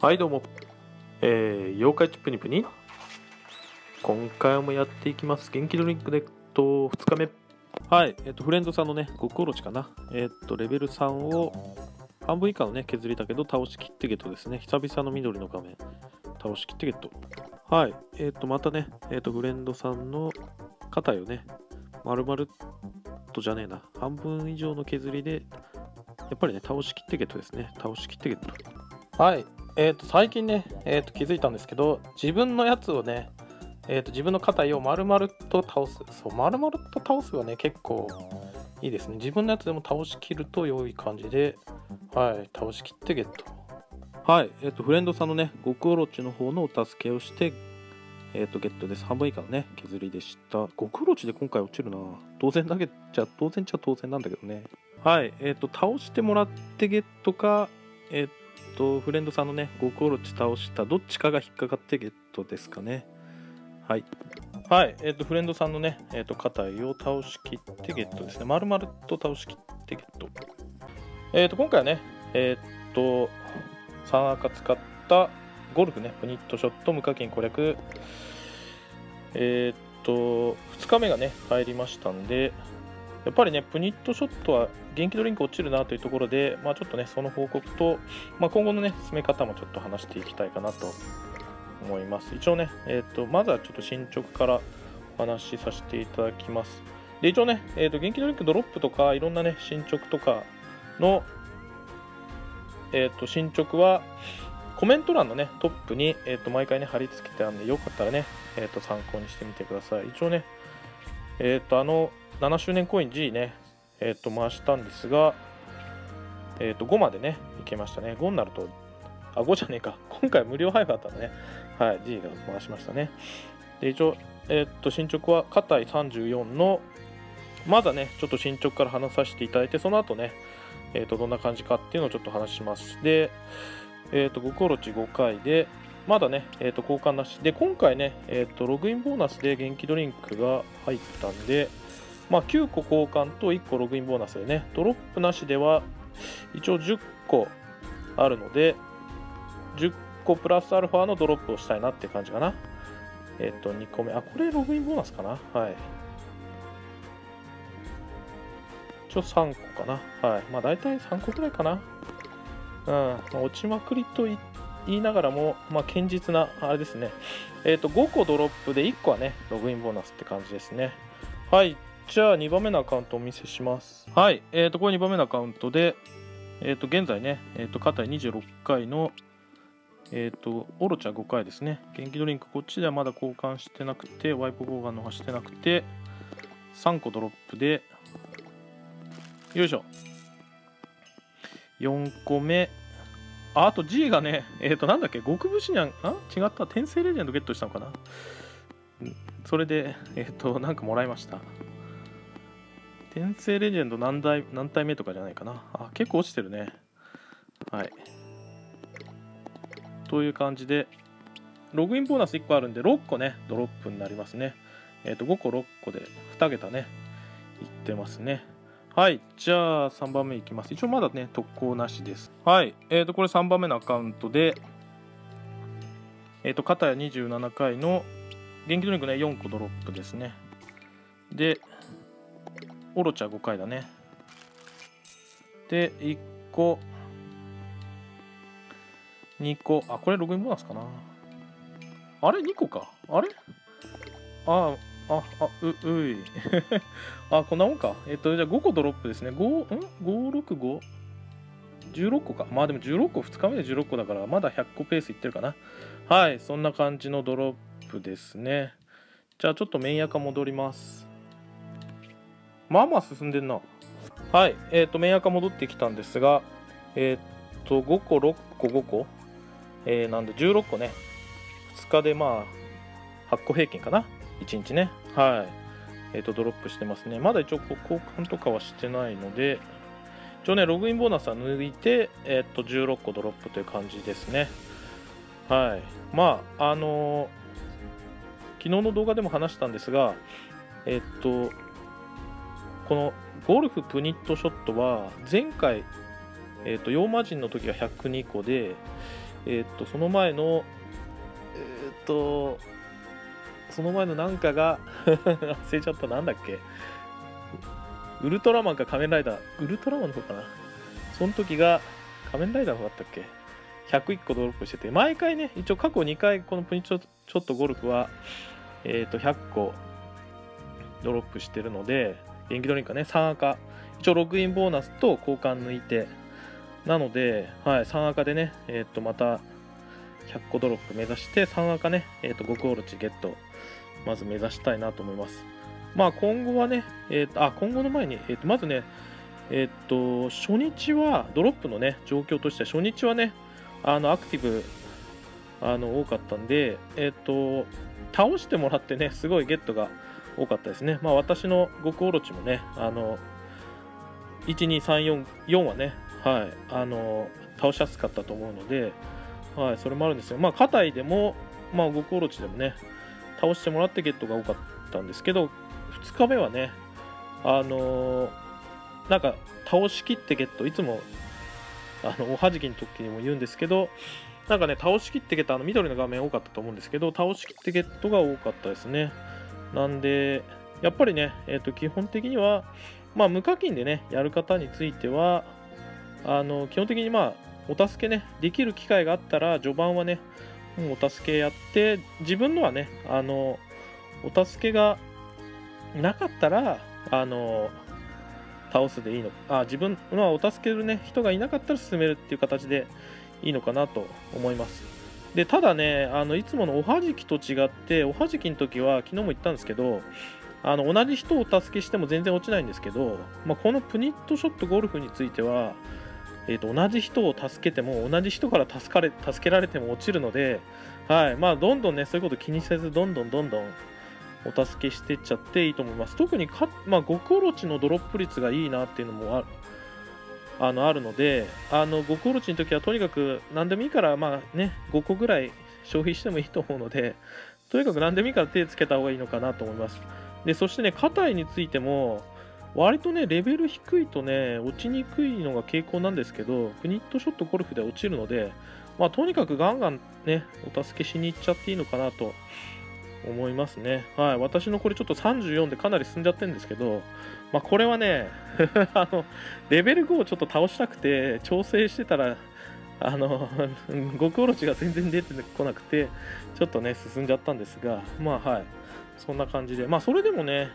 はいどうも、妖怪チップニプニ今回もやっていきます。元気ドリンクで2日目。はい、フレンドさんのね、極オロチかな。レベル3を半分以下のね、削りだけど倒しきってゲットですね。久々の緑の画面。倒しきってゲット。はい、またね、フレンドさんの肩よね、丸々とじゃねえな。半分以上の削りで、やっぱりね、倒しきってゲットですね。倒しきってゲット。はい。最近ね、気づいたんですけど、自分のやつをね、自分の肩を丸々と倒す。そう、丸々と倒すはね、結構いいですね。自分のやつでも倒しきると良い感じで、はい、倒しきってゲット。はい、フレンドさんのね、極オロチの方のお助けをして、ゲットです。半分以下のね、削りでした。極オロチで今回落ちるな。当然だけじゃ、当然っちゃ当然なんだけどね。はい、倒してもらってゲットか、フレンドさんのね、極オロチ倒したどっちかが引っかかってゲットですかね。はい。はい。フレンドさんのね、肩を倒しきってゲットですね。丸々と倒しきってゲット。今回はね、3赤使ったゴルフね、プニットショット、無課金攻略。2日目がね、入りましたんで、やっぱりね、プニットショットは元気ドリンク落ちるなというところで、ちょっとね、その報告と、今後のね、進め方もちょっと話していきたいかなと思います。一応ね、まずはちょっと進捗からお話しさせていただきます。で、一応ね、元気ドリンクドロップとか、いろんなね、進捗とかの、進捗は、コメント欄のね、トップに、毎回ね、貼り付けてあるんで、よかったらね、参考にしてみてください。一応ね、7周年コイン G ね、回したんですが、5までね、いけましたね。5になると、5じゃねえか。今回無料配布だったんでね、はい、G が回しましたね。で、一応、進捗は、肩い34の、まだね、ちょっと進捗から話させていただいて、その後ね、どんな感じかっていうのをちょっと話します。で、極オロチ5回で、まだね、交換なし。で、今回ね、ログインボーナスで元気ドリンクが入ったんで、9個交換と1個ログインボーナスでね、ドロップなしでは一応10個あるので、10個プラスアルファのドロップをしたいなって感じかな。2個目。これログインボーナスかな。はい。一応3個かな。はい。大体3個くらいかな。落ちまくりと言いながらも、堅実な、あれですね。5個ドロップで1個はね、ログインボーナスって感じですね。はい。じゃあ2番目のアカウントをお見せします。はい。これ2番目のアカウントで、現在ね、肩26回の、オロチャ5回ですね。元気ドリンク、こっちではまだ交換してなくて、ワイプボウガンの方してなくて、3個ドロップで、よいしょ。4個目。あと G がね、なんだっけ、極武士にゃん、違った、転生レジェンドゲットしたのかな。それで、なんかもらいました。転生レジェンド何体目とかじゃないかな。結構落ちてるね。はい。という感じで、ログインボーナス1個あるんで、6個ね、ドロップになりますね。5個、6個で2桁ね、いってますね。はい。じゃあ、3番目いきます。一応まだね、特攻なしです。はい。これ3番目のアカウントで、肩や27回の元気ドリンクね、4個ドロップですね。で、オロチャ5回だね。で、1個、2個、これログインボーナスかな。あれ ?2 個か。あれうい。こんなもんか。じゃあ5個ドロップですね。5、6、5、16個か。でも16個、2日目で16個だから、まだ100個ペースいってるかな。はい、そんな感じのドロップですね。じゃあちょっとメインアカ戻ります。進んでんな。はい、メインアカ戻ってきたんですが、5個、6個、5個、なんで16個ね、2日で8個平均かな、1日ね。はい、ドロップしてますね。まだ一応交換とかはしてないので、一応ね、ログインボーナスは抜いて、16個ドロップという感じですね。はい。昨日の動画でも話したんですが、このゴルフプニットショットは前回、妖魔人の時が102個で、 その前のその前のなんかが忘れちゃった。なんだっけ、ウルトラマンか仮面ライダー、ウルトラマンの方かな。その時が仮面ライダーの方だったっけ、101個ドロップしてて、毎回ね、一応過去2回このプニちょっとゴルフは100個ドロップしてるので、元気ドリンクはね3赤、一応ログインボーナスと交換抜いてなので、はい、3赤でねまた100個ドロップ目指して、3赤ね5個オロチゲットまず目指したいなと思います。まあ今後はね今後の前にまずね初日はドロップのね状況としては、初日はねアクティブ多かったんで倒してもらってねすごいゲットが多かったですね。まあ私の5個オロチもね12344はね、はい、倒しやすかったと思うので、はい、それもあるんですよ。まあ硬いでも、まあ5個オロチでもね倒してもらってゲットが多かったんですけど、2日目はねなんか倒しきってゲット、いつもおはじきの時にも言うんですけど、なんかね倒しきってゲット、緑の画面多かったと思うんですけど、倒しきってゲットが多かったですね。なんでやっぱりね基本的にはまあ無課金でねやる方については基本的にまあお助けねできる機会があったら、序盤はねもうお助けやって、自分のはねお助けがなかったら倒すでいいの自分のお助けるね人がいなかったら進めるっていう形でいいのかなと思います。でただねいつものおはじきと違って、おはじきの時は昨日も言ったんですけど同じ人をお助けしても全然落ちないんですけど、まあ、このプニットショットゴルフについては、同じ人を助けても同じ人から助けられても落ちるので、はいまあ、どんどんねそういうこと気にせずどんどんお助けしていっちゃっていいと思います。特にまあ、5個オロチのドロップ率がいいなっていうのもあるので、5個オロチの時はとにかく何でもいいからまあね5個ぐらい消費してもいいと思うので、とにかく何でもいいから手つけた方がいいのかなと思います。でそしてね硬いについても割とねレベル低いとね落ちにくいのが傾向なんですけど、プニットショットゴルフで落ちるので、まあ、とにかくガンガンねお助けしに行っちゃっていいのかなと思いますね。はい、私のこれちょっと34でかなり進んじゃってるんですけど、まあ、これはねレベル5をちょっと倒したくて調整してたら5個オロチが全然出てこなくてちょっとね進んじゃったんですが、まあはいそんな感じで、まあそれでもね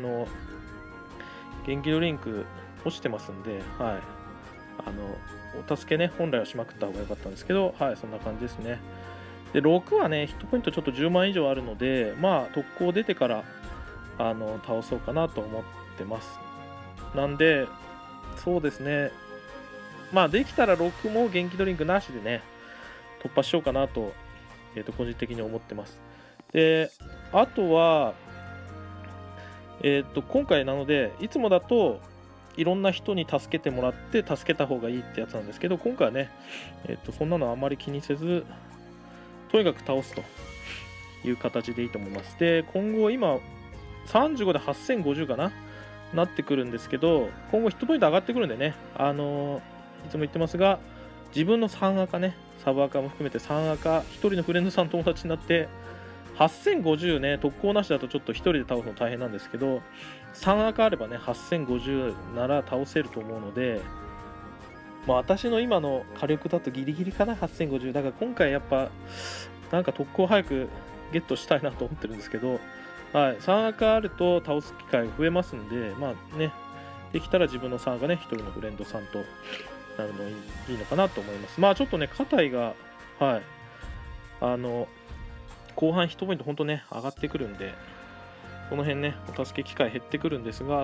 元気ドリンク落ちてますんで、はいお助けね本来はしまくった方が良かったんですけど、はいそんな感じですね。で6はねヒットポイントちょっと10万以上あるので、まあ特攻出てから倒そうかなと思ってます。なんでそうですね、まあできたら6も元気ドリンクなしでね突破しようかなと、個人的に思ってます。であとは今回なのでいつもだといろんな人に助けてもらって助けた方がいいってやつなんですけど、今回はねそんなのあまり気にせずとにかく倒すという形でいいと思います。で今後今35で8050かなってくるんですけど、今後ヒットポイント上がってくるんでねいつも言ってますが、自分の3赤ねサブ赤も含めて3赤1人のフレンドさん友達になって8050ね特攻なしだとちょっと1人で倒すの大変なんですけど、3赤あればね8050なら倒せると思うので、まあ、私の今の火力だとギリギリかな8050だから、今回やっぱなんか特攻早くゲットしたいなと思ってるんですけど、はい、3赤あると倒す機会が増えますんで、まあねできたら自分の3赤ね1人のフレンドさんとなるのいいのかなと思います。まあちょっとね硬いがはい後半ヒットポイント本当ね上がってくるんで、この辺ねお助け機会減ってくるんですが、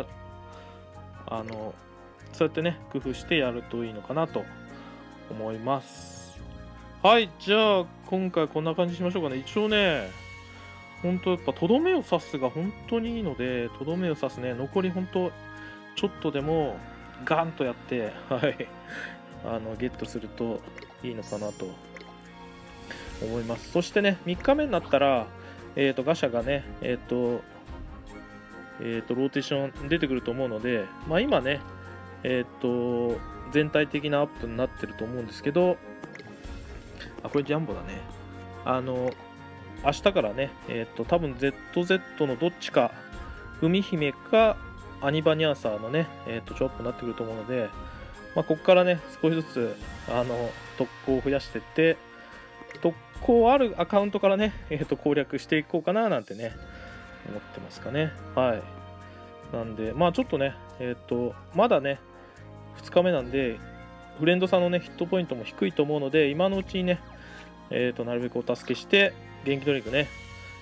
そうやってね工夫してやるといいのかなと思います。はい、じゃあ今回こんな感じにしましょうかね。一応ね本当やっぱとどめを刺すが本当にいいので、とどめを刺すね残り本当ちょっとでもガンとやってはいゲットするといいのかなと思います。そしてね3日目になったらガシャがねローテーション出てくると思うので、まあ今ね全体的なアップになってると思うんですけど、 あ、これジャンボだね。明日からね、多分 ZZ のどっちか、海姫かアニバニャーサーのね、ショップになってくると思うので、ここからね、少しずつ、特攻を増やしていって、特攻あるアカウントからね、攻略していこうかななんてね、思ってますかね。はい。なんで、ちょっとね、まだね、2日目なんで、フレンドさんのね、ヒットポイントも低いと思うので、今のうちにね、なるべくお助けして、元気ドリンクね、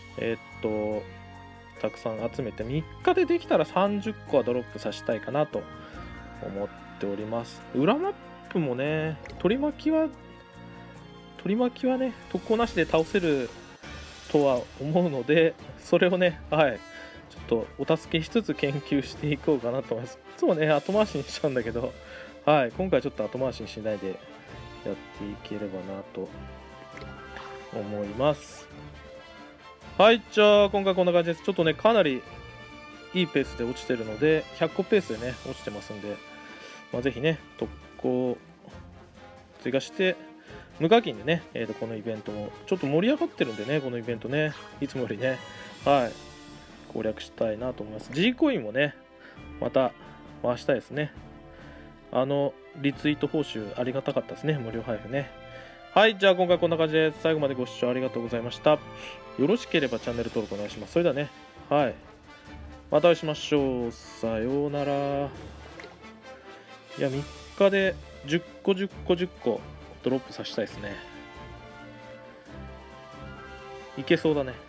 たくさん集めて、3日でできたら30個はドロップさせたいかなと思っております。裏マップもね、取り巻きはね、特攻なしで倒せるとは思うので、それをね、はい、ちょっとお助けしつつ研究していこうかなと思います。いつもね、後回しにしちゃうんだけど、はい、今回ちょっと後回しにしないでやっていければなと思います。はい、じゃあ今回こんな感じです。ちょっとね、かなりいいペースで落ちてるので、100個ペースでね、落ちてますんで、ぜひね、特攻追加して、無課金でね、このイベントも、ちょっと盛り上がってるんでね、このイベントね、いつもよりね、はい、攻略したいなと思います。G コインもね、また回したいですね。リツイート報酬ありがたかったですね、無料配布ね。はい、じゃあ今回こんな感じです。最後までご視聴ありがとうございました。よろしければチャンネル登録お願いします。それではね、はい。またお会いしましょう。さようなら。いや、3日で10個10個10個ドロップさせたいですね。いけそうだね。